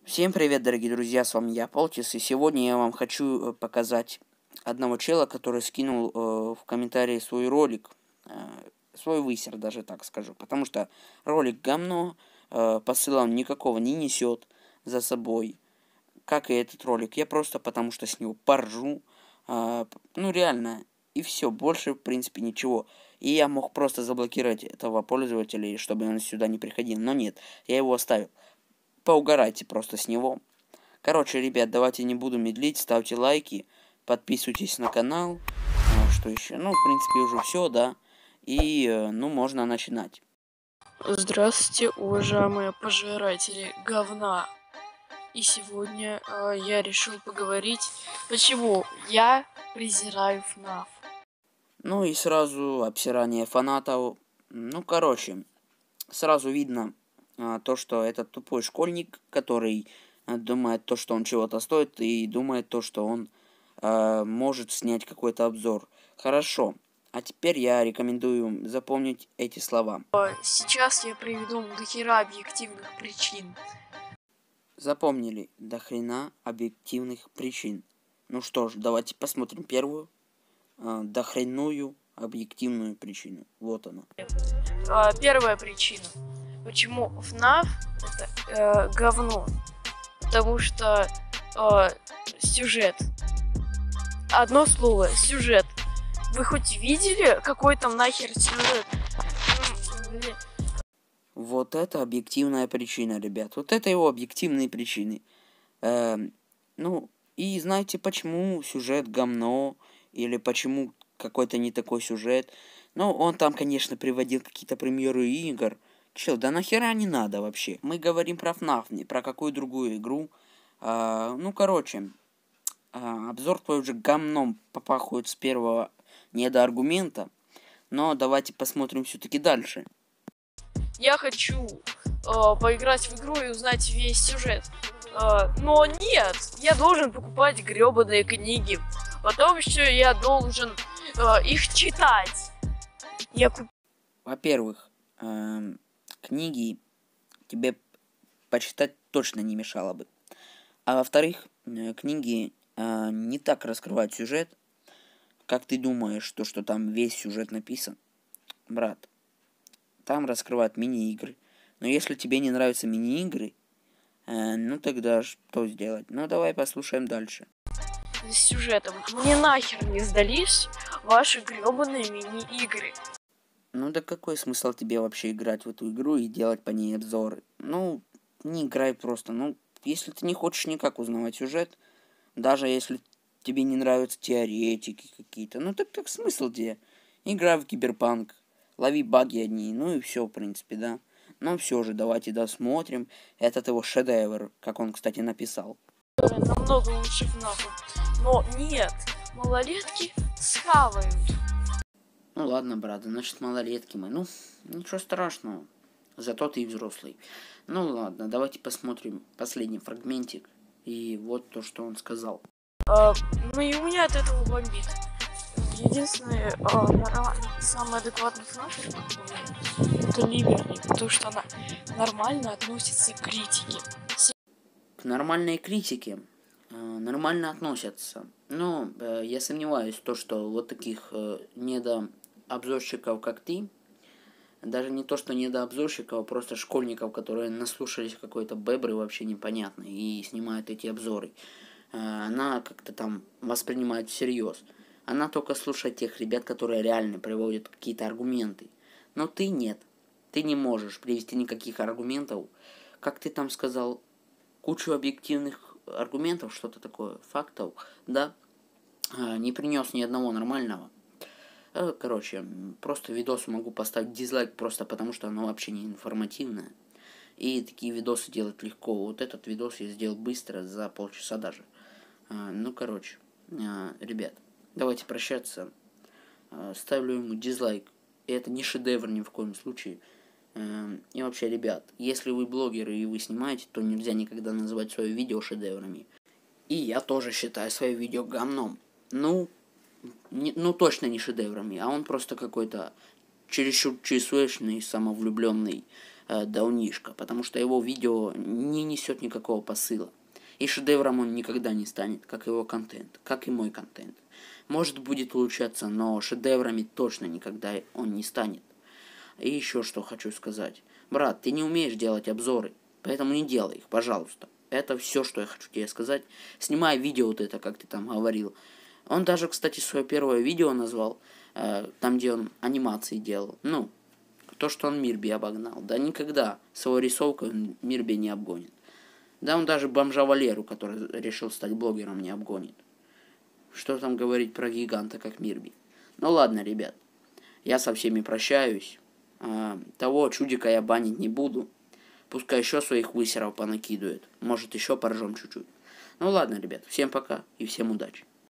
Всем привет, дорогие друзья, с вами я, Полтис, и сегодня я вам хочу показать одного чела, который скинул в комментарии свой ролик, свой высер, даже так скажу, потому что ролик говно, посыла он никакого не несет за собой, как и этот ролик, я просто потому что с него поржу, ну реально, и все, больше в принципе ничего, и я мог просто заблокировать этого пользователя, чтобы он сюда не приходил, но нет, я его оставил. Поугарайте просто с него. Короче, ребят, давайте не буду медлить. Ставьте лайки, подписывайтесь на канал. Что еще? Ну, в принципе, уже все, да. И, ну, можно начинать. Здравствуйте, уважаемые пожиратели говна. И сегодня я решил поговорить, почему я презираю ФНАФ. Ну и сразу обсирание фанатов. Ну, короче, сразу видно то, что этот тупой школьник, который думает то, что он чего-то стоит, и думает то, что он может снять какой-то обзор. Хорошо. А теперь я рекомендую запомнить эти слова. Сейчас я приведу дохера объективных причин. Запомнили, до хрена объективных причин. Ну что ж, давайте посмотрим первую, дохренную объективную причину. Вот она. Первая причина. Почему ФНАФ это говно? Потому что сюжет. Одно слово, сюжет. Вы хоть видели, какой там нахер сюжет? Вот это объективная причина, ребят. Вот это его объективные причины. Ну, и знаете, почему сюжет говно? Или почему какой-то не такой сюжет? Ну, он там, конечно, приводил какие-то примеры игр. Чел, да нахера не надо вообще? Мы говорим про FNAF, не про какую другую игру. Ну, короче, обзор твой уже говном попахивает с первого недоаргумента. Но давайте посмотрим все-таки дальше. Я хочу поиграть в игру и узнать весь сюжет. Но нет, я должен покупать гребаные книги. Потом еще я должен их читать. Во-первых, книги тебе почитать точно не мешало бы. А во-вторых, книги не так раскрывают сюжет, как ты думаешь, то, что там весь сюжет написан. Брат, там раскрывают мини-игры. Но если тебе не нравятся мини-игры, ну тогда что сделать? Ну давай послушаем дальше. С сюжетом. Мне нахер не сдались ваши гребаные мини-игры. Ну да какой смысл тебе вообще играть в эту игру и делать по ней обзоры? Ну, не играй просто. Ну, если ты не хочешь никак узнавать сюжет, даже если тебе не нравятся теоретики какие-то, ну так смысл тебе? Играй в Киберпанк, лови баги одни, ну и все, в принципе, да. Но все же, давайте досмотрим этот его шедевр, как он, кстати, написал. Намного лучше ФНАФа. Но нет, малолетки схавают. Ну ладно, брат, значит малолетки мы. Ну, ничего страшного. Зато ты взрослый. Ну ладно, давайте посмотрим последний фрагментик. И вот то, что он сказал. Ну и у меня от этого бомбит. Единственный самый адекватный ФНАФ это Либерни, потому что она нормально относится к критике. К нормальной критике нормально относятся. Но я сомневаюсь, то, что вот таких недообзорщиков, как ты, даже не то, что недообзорщиков, а просто школьников, которые наслушались какой-то бебры вообще непонятной и снимают эти обзоры, она как-то там воспринимает всерьез. Она только слушает тех ребят, которые реально приводят какие-то аргументы. Но ты нет. Ты не можешь привести никаких аргументов. Как ты там сказал, кучу объективных аргументов, что-то такое, фактов, да, не принес ни одного нормального. Короче, просто видос могу поставить дизлайк просто потому, что оно вообще не информативное. И такие видосы делать легко. Вот этот видос я сделал быстро, за полчаса даже. Ну, короче, ребят, давайте прощаться. Ставлю ему дизлайк. И это не шедевр ни в коем случае. И вообще, ребят, если вы блогеры и вы снимаете, то нельзя никогда называть свои видео шедеврами. И я тоже считаю свои видео говном. Ну точно не шедеврами, а он просто какой-то чересчур чесуешный, самовлюбленный даунишка, потому что его видео не несет никакого посыла. И шедевром он никогда не станет, как его контент, как и мой контент. Может, будет улучшаться, но шедеврами точно никогда он не станет. И еще что хочу сказать. Брат, ты не умеешь делать обзоры, поэтому не делай их, пожалуйста. Это все, что я хочу тебе сказать. Снимай видео вот это, как ты там говорил. Он даже, кстати, свое первое видео назвал, там, где он анимации делал. Ну, то, что он Мирби обогнал. Да никогда с его рисовкой он Мирби не обгонит. Да он даже бомжа Валеру, который решил стать блогером, не обгонит. Что там говорить про гиганта, как Мирби. Ну ладно, ребят. Я со всеми прощаюсь. Того чудика я банить не буду. Пускай еще своих высеров понакидывает. Может, еще поржем чуть-чуть. Ну ладно, ребят. Всем пока и всем удачи.